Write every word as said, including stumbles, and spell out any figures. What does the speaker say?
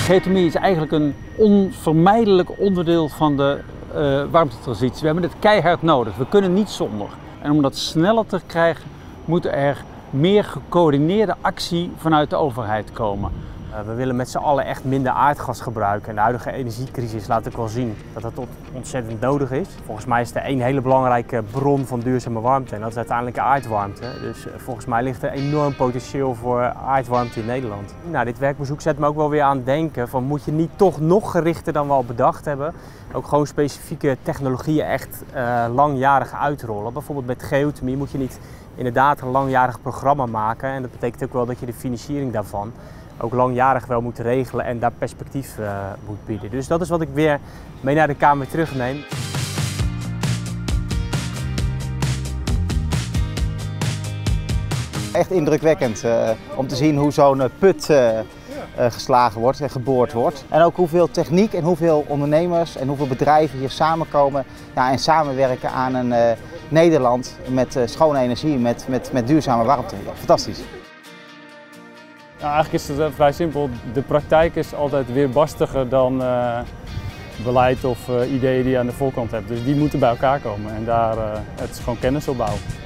Geothermie is eigenlijk een onvermijdelijk onderdeel van de uh, warmtetransitie. We hebben het keihard nodig, we kunnen niet zonder. En om dat sneller te krijgen, moet er meer gecoördineerde actie vanuit de overheid komen. We willen met z'n allen echt minder aardgas gebruiken. En de huidige energiecrisis laat ook wel zien dat dat ontzettend nodig is. Volgens mij is er één hele belangrijke bron van duurzame warmte en dat is uiteindelijk aardwarmte. Dus volgens mij ligt er enorm potentieel voor aardwarmte in Nederland. Nou, dit werkbezoek zet me ook wel weer aan het denken van moet je niet toch nog gerichter dan we al bedacht hebben. Ook gewoon specifieke technologieën echt uh, langjarig uitrollen. Bijvoorbeeld met geothermie moet je niet inderdaad een langjarig programma maken. En dat betekent ook wel dat je de financiering daarvan ook langjarig wel moet regelen en daar perspectief uh, moet bieden. Dus dat is wat ik weer mee naar de Kamer terugneem. Echt indrukwekkend uh, om te zien hoe zo'n put uh, uh, geslagen wordt en geboord wordt. En ook hoeveel techniek en hoeveel ondernemers en hoeveel bedrijven hier samenkomen ja, en samenwerken aan een uh, Nederland met uh, schone energie, met, met, met duurzame warmte. Fantastisch. Nou, eigenlijk is het vrij simpel. De praktijk is altijd weerbarstiger dan uh, beleid of uh, ideeën die je aan de voorkant hebt. Dus die moeten bij elkaar komen en daar, uh, het is gewoon kennis opbouwen.